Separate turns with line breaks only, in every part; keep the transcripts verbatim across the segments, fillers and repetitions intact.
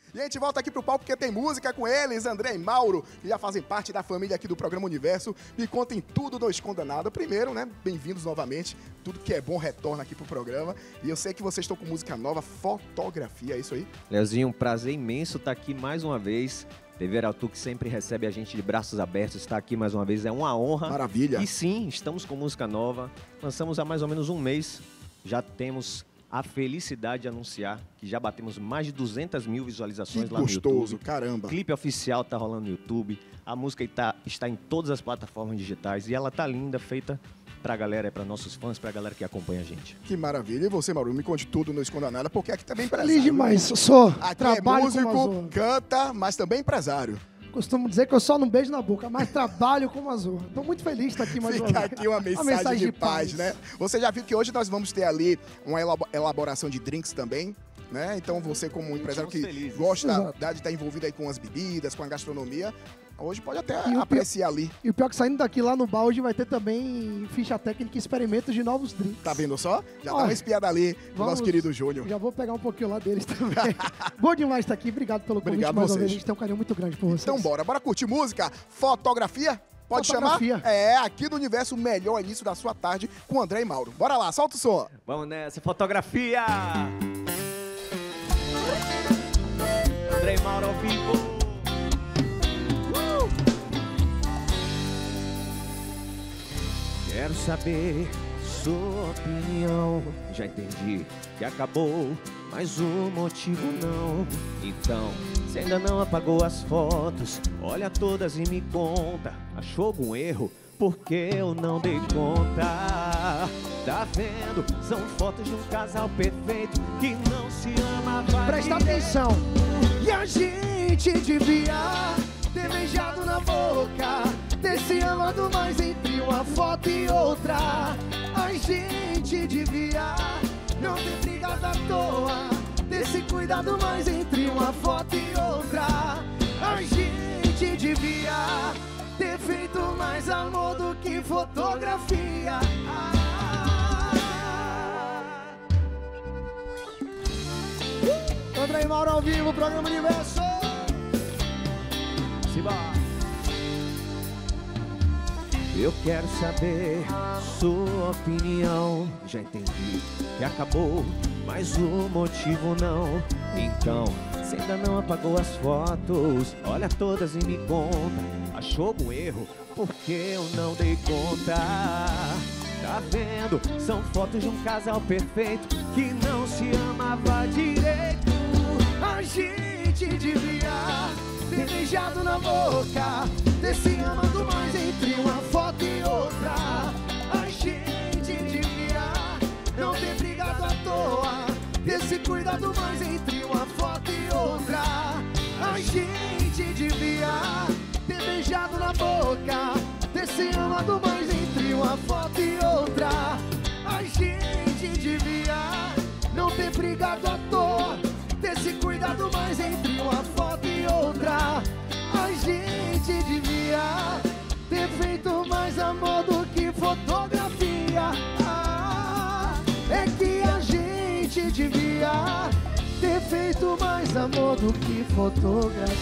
E a gente volta aqui pro palco porque tem música com eles, André e Mauro, que já fazem parte da família aqui do programa Universo. Me contem tudo do Esconda Nada. Primeiro, né, bem-vindos novamente. Tudo que é bom retorna aqui pro programa. E eu sei que vocês estão com música nova, Fotografia, é isso aí?
Leozinho, um prazer imenso estar aqui mais uma vez. T V Arautu, que sempre recebe a gente de braços abertos, está aqui mais uma vez, é uma honra.
Maravilha.
E sim, estamos com música nova. Lançamos há mais ou menos um mês. Já temos a felicidade de anunciar que já batemos mais de duzentas mil visualizações
Que
lá no
gostoso,
YouTube.
caramba.
O clipe oficial tá rolando no YouTube. A música está, está em todas as plataformas digitais e ela tá linda, feita pra galera, para nossos fãs, pra galera que acompanha a gente.
Que maravilha. E você, Mauro, me conte tudo no Esconda Nada, porque aqui também é empresário.
Feliz demais, sou.
Aqui
trabalho
é músico,
como Azul.
canta, mas também empresário.
Costumo dizer que eu só não beijo na boca, mas trabalho como Azul. Estou muito feliz de estar aqui mais uma
Fica
vez.
aqui uma mensagem,
Uma mensagem
de,
de
paz,
paz.
né? Você já viu que hoje nós vamos ter ali uma elabo- elaboração de drinks também, né? Então você, como um empresário que
Estamos felizes.
gosta
Exato.
da- de estar envolvido aí com as bebidas, com a gastronomia, hoje pode até
E o
apreciar ali.
E o pior é que saindo daqui lá no bar, hoje vai ter também ficha técnica e experimentos de novos drinks.
Tá vendo só? Já
Ó,
dá uma espiada ali do
vamos-
nosso querido Júnior.
Já vou pegar um pouquinho lá deles também. Bom demais estar aqui. Obrigado pelo convite
Obrigado a
mais uma
vocês.
vez. A gente tem um carinho muito grande por vocês.
Então bora, bora curtir música, Fotografia? Pode
Fotografia.
chamar? É, aqui do Universo, o melhor início da sua tarde com André e Mauro. Bora lá, solta o som.
Vamos nessa, fotografia! André e Mauro ao vivo! Uh! Quero saber sua opinião. Já entendi que acabou, mas o motivo não. Então, se ainda não apagou as fotos, olha todas e me conta. Achou algum erro? Porque eu não dei conta. Tá vendo? São fotos de um casal perfeito que não se amava.
Presta atenção. E a gente devia ter beijado na boca, ter se amado mais entre uma foto e outra. A gente devia não ter brigado à toa, ter se cuidado mais entre uma foto e outra. A gente devia ter feito mais amor do que fotografia. André e Mauro ao vivo, programa Universo.
Simbora. Eu quero saber sua opinião. Já entendi que acabou, mas o motivo não. Então, se ainda não apagou as fotos, olha todas e me conta. Achou algum erro? Porque eu não dei conta. Tá vendo? São fotos de um casal perfeito que não se amava direito.
A gente devia ter beijado na boca, ter se amado mais entre uma foto e outra. A gente devia não ter brigado à toa, ter se cuidado mais entre uma foto e outra. A gente devia ter beijado na boca, ter se amado mais entre uma foto e outra. A gente devia não ter brigado à toa, ter se cuidado mais entre uma foto e outra. A gente devia ter feito mais amor do que fotografia. Ah, é que a gente devia ter feito mais amor do que fotografia.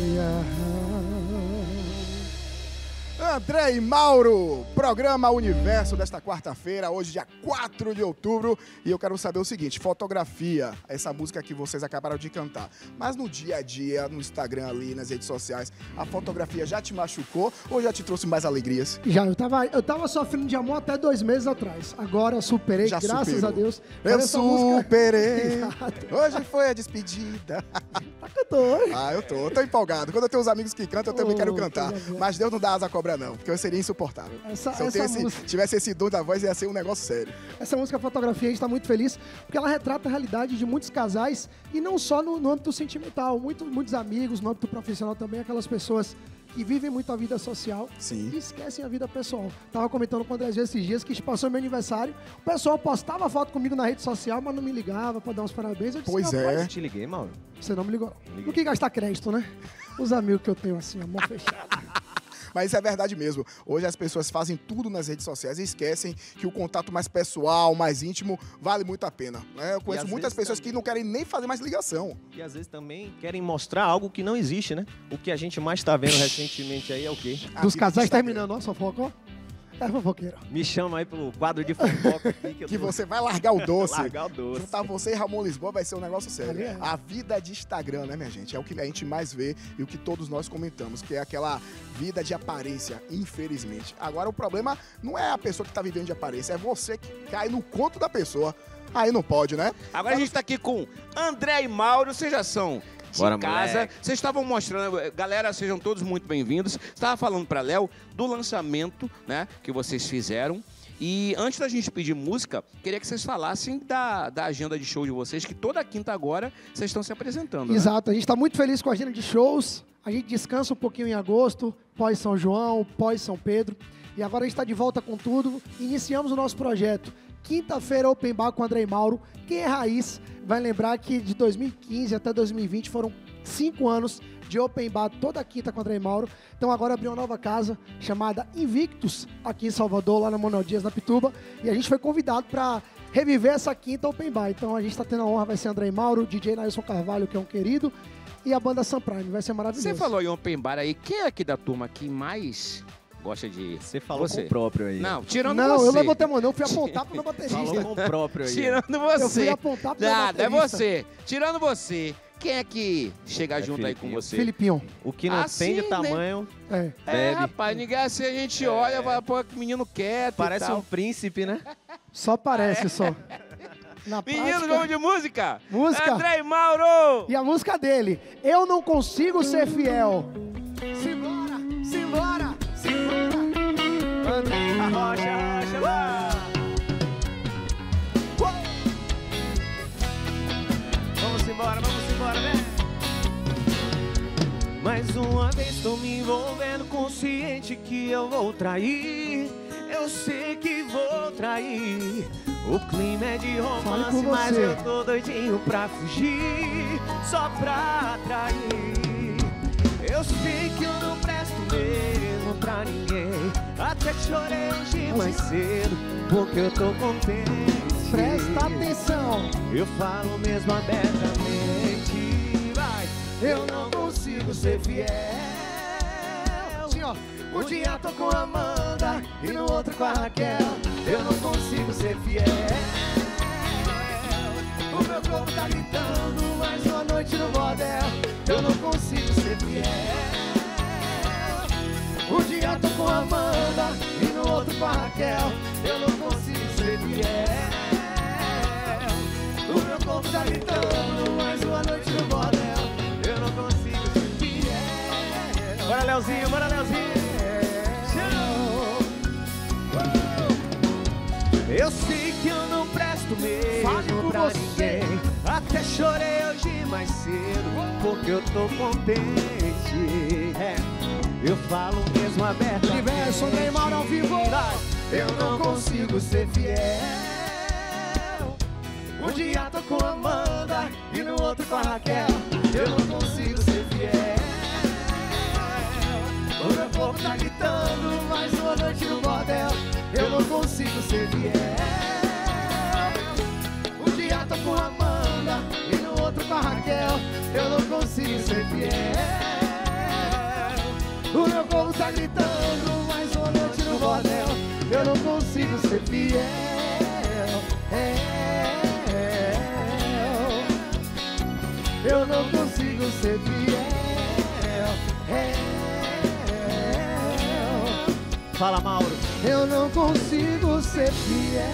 André e Mauro, programa Universo desta quarta-feira, hoje dia quatro de outubro, e eu quero saber o seguinte, Fotografia, essa música que vocês acabaram de cantar, mas no dia a dia, no Instagram ali, nas redes sociais, a fotografia já te machucou ou já te trouxe mais alegrias?
Já, eu tava, eu tava sofrendo de amor até dois meses atrás. Agora eu superei,
Já
graças
superou.
a Deus.
Eu
Mas essa música-
superei,
Exato.
hoje foi a despedida.
Tá cantor.
Ah, eu tô, eu tô empolgado. Quando eu tenho uns amigos que cantam, eu também
Oh,
quero cantar.
coisa boa.
Mas Deus não dá asa à cobra, não, porque eu seria insuportável.
Essa-
Se eu
essa
tenho esse-
música-
tivesse esse dom da voz, ia ser um negócio sério.
Essa música Fotografia, a gente tá muito feliz, porque ela retrata a realidade de muitos casais, e não só no, no âmbito sentimental, muito, muitos amigos, no âmbito profissional também, aquelas pessoas que vivem muito a vida social
Sim.
e esquecem a vida pessoal. Tava comentando com o André esses dias que passou meu aniversário, o pessoal postava foto comigo na rede social, mas não me ligava pra dar uns parabéns. Eu disse,
Pois é.
"Rapaz,
Eu te liguei, Mauro.
você não me ligou.
Liguei.
Não que gastar crédito, né? Os amigos que eu tenho assim, a mão fechada.
Mas isso é verdade mesmo. Hoje as pessoas fazem tudo nas redes sociais e esquecem que o contato mais pessoal, mais íntimo, vale muito a pena. Né? Eu conheço muitas pessoas também que não querem nem fazer mais ligação.
E às vezes também querem mostrar algo que não existe, né? O que a gente mais tá vendo recentemente aí é o quê?
Dos casais terminando, ó, fofoca, ó. É fofoqueiro.
Me chama aí pro quadro de fofoca aqui. Que, eu
que
tô...
você vai largar o doce.
largar o doce.
Juntar você e Ramon Lisboa vai ser um negócio sério.
É.
A vida de Instagram, né, minha gente? É o que a gente mais vê e o que todos nós comentamos, que é aquela vida de aparência, infelizmente. Agora, o problema não é a pessoa que tá vivendo de aparência, é você que cai no conto da pessoa. Aí não pode, né?
Agora a gente tá aqui com André e Mauro, vocês já são de
Bora,
casa.
moleque.
Vocês estavam mostrando, galera, sejam todos muito bem-vindos. Você estava falando para Léo do lançamento, né, que vocês fizeram. E antes da gente pedir música, queria que vocês falassem da, da agenda de show de vocês, que toda quinta agora vocês estão se apresentando. Né?
Exato, a gente está muito feliz com a agenda de shows. A gente descansa um pouquinho em agosto, pós-São João, pós-São Pedro. E agora a gente está de volta com tudo. Iniciamos o nosso projeto. Quinta-feira, Open Bar com André e Mauro. Quem é raiz vai lembrar que de dois mil e quinze até dois mil e vinte foram cinco anos de Open Bar toda quinta com André e Mauro. Então agora abriu uma nova casa chamada Invictus, aqui em Salvador, lá na Manuel Dias, na Pituba. E a gente foi convidado para reviver essa quinta Open Bar. Então a gente está tendo a honra, vai ser André e Mauro, D J Nailson Carvalho, que é um querido, e a banda Sun Prime. Vai ser maravilhoso.
Você falou em Open Bar aí, quem é aqui da turma que mais gosta de...
Você falou
Você.
com o próprio aí.
Não, tirando
Não,
você.
eu não levantei a mão, não. Eu fui apontar pro meu baterista.
Falou com o próprio aí.
Tirando você.
Eu fui apontar pro meu
Nada, é
baterista.
você. Tirando você, quem é que chega
É
junto aí com
Filipinho.
você?
Filipinho.
O que não
Assim,
tem de
né?
tamanho,
É.
É,
bebe.
rapaz, ninguém assim, a gente olha, vai, pô, que menino quieto
Parece
e tal.
um príncipe, né?
Só parece, só. Na
Meninos,
prática-
vamos de música?
Música.
André e Mauro!
E a música dele, Eu Não Consigo Ser Fiel. Simbora, simbora, simbora.
Arrocha, arrocha, lá. Vamos embora, vamos embora, vem. Mais uma vez tô me envolvendo, consciente que eu vou trair. Eu sei que vou trair. O clima é de
Fale
romance,
com
mas
você.
eu tô doidinho pra fugir, só pra atrair. Eu sei que eu não presto mesmo pra ninguém. Até que chorei hoje mais cedo, porque eu tô contente.
Presta atenção.
Eu falo mesmo abertamente. Vai!
Eu não consigo ser fiel. Sim, ó.
Um dia tô com a Amanda e no outro com a Raquel. Eu não consigo ser fiel. O meu corpo tá gritando mais uma noite no bordel. Eu não consigo ser fiel. Um dia tô com a Amanda e no outro com a Raquel. Eu não consigo ser fiel. O meu corpo tá gritando mais uma noite no bordel. Eu não consigo ser fiel. Bora, Leozinho, bora, Leozinho. Eu sei que eu não presto
Fale
mesmo
com
pra
você.
ninguém. Até chorei hoje mais cedo, porque eu tô contente. É, eu falo mesmo aberto.
Universo, André e Mauro ao vivo.
Eu não consigo ser fiel. Um dia tô com a Amanda e no outro com a Raquel. Eu não consigo ser fiel. O meu corpo tá gritando mais uma noite no bordel. Eu não consigo ser fiel. Um dia tô com a Amanda e no outro com a Raquel. Eu não consigo ser fiel. O meu corpo tá gritando mais uma noite no bordel. Eu não consigo ser fiel. É. Eu não consigo ser fiel. É. Fala, Mauro.
Eu não consigo ser fiel.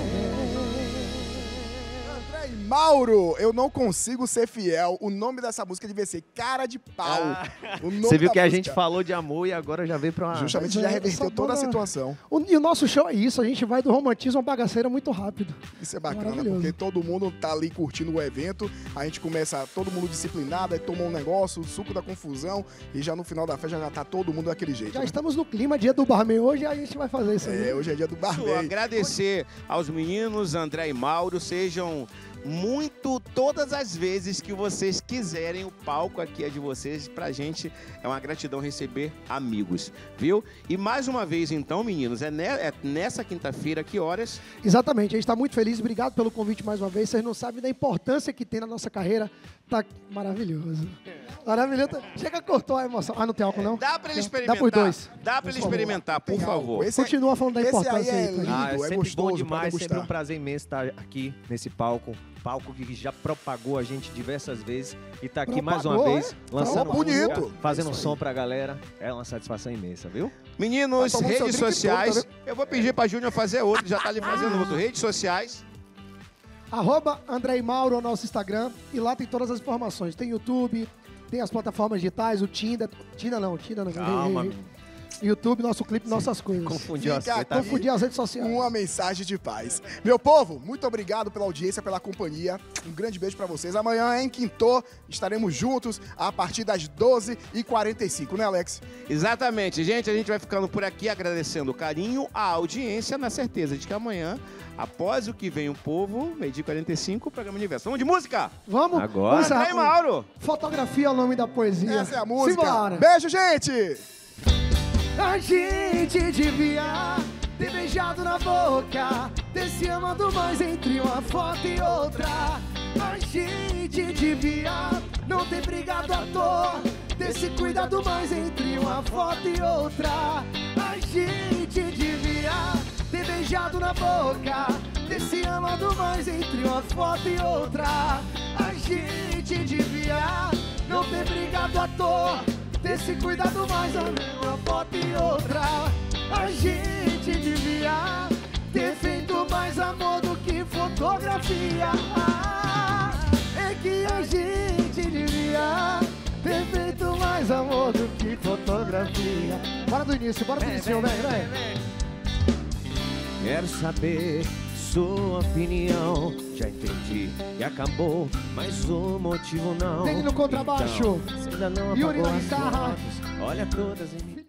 André e Mauro, Eu Não Consigo Ser Fiel. O nome dessa música devia ser Cara de Pau.
Ah.
O nome
Você viu
da
que a
música.
gente falou de amor e agora já veio pra uma...
Justamente
Mas
já
é,
reverteu
essa
toda a
banda-
situação.
O- E o nosso show é isso, a gente vai do romantismo à bagaceira muito rápido.
Isso é bacana,
Maravilhoso.
porque todo mundo tá ali curtindo o evento, a gente começa, todo mundo disciplinado, aí toma um negócio, o suco da confusão, e já no final da festa já tá todo mundo daquele jeito.
Já
né?
estamos no clima, dia do barman hoje, a gente vai fazer isso aí.
É, hoje é dia do
Isso,
barbeiro.
agradecer aos meninos André e Mauro, sejam muito todas as vezes que vocês quiserem. O palco aqui é de vocês. Pra gente é uma gratidão receber amigos, viu? E mais uma vez, então, meninos, é, ne é nessa quinta-feira, que horas?
Exatamente, a gente está muito feliz. Obrigado pelo convite mais uma vez. Vocês não sabem da importância que tem na nossa carreira. Tá maravilhoso. Maravilhoso. Chega, cortou a emoção. Ah, não tem álcool, não?
Dá pra ele experimentar.
Dá por dois.
Dá pra ele experimentar, por favor.
Esse
Continua falando da
esse
importância
aí é
aí. pra
lindo.
gente.
Ah, é
é
sempre
gostoso,
bom demais,
pode
sempre um
gostar.
prazer imenso estar aqui nesse palco. Palco que já propagou a gente diversas vezes e tá aqui mais uma
Propagou,
vez,
é?
lançando
Falou bonito.
música, fazendo
É
um
isso
som
aí.
pra galera. É uma satisfação imensa, viu?
Meninos,
Tá tomando seu
redes
drink
sociais.
todo, tá
Eu vou pedir pra Júnior fazer outro, já tá ali fazendo outro. Redes sociais.
Arroba André e Mauro, o nosso Instagram. E lá tem todas as informações. Tem YouTube, tem as plataformas digitais, o Tinder. Tinder não, Tinder não.
Calma,
YouTube, nosso clipe, nossas coisas.
confundiu as
Fica
coisas. tá?
aqui.
Confundir as redes sociais.
Uma mensagem de paz. Meu povo, muito obrigado pela audiência, pela companhia. Um grande beijo pra vocês. Amanhã, em Quintô, estaremos juntos a partir das doze e quarenta e cinco, né, Alex?
Exatamente, gente. A gente vai ficando por aqui agradecendo o carinho, a audiência, na certeza de que amanhã, após o que vem o povo, meio-dia e quarenta e cinco, o programa Universo. Vamos de música?
Vamos?
Agora.
Vamos encerrar
André e
com
Mauro.
Fotografia é o nome da poesia.
Essa é a música.
Simbora.
Beijo, gente!
A gente devia ter beijado na boca, ter se amado mais entre uma foto e outra. A gente devia não ter brigado à toa, ter se cuidado mais entre uma foto e outra. A gente devia ter beijado na boca, ter se amado mais entre uma foto e outra. A gente devia não ter brigado à toa, ter se cuidado mais entre uma foto e outra. A gente devia ter feito mais amor do que fotografia. É que a gente devia ter feito mais amor do que fotografia. Bora do início, bora do início, vem, vem.
Quero saber sua opinião. Já entendi e acabou, mas o motivo não.
Vem no contrabaixo.
Então, se ainda não
Yuri
apagou
na
as
guitarra.
fotos, olha todas em mim.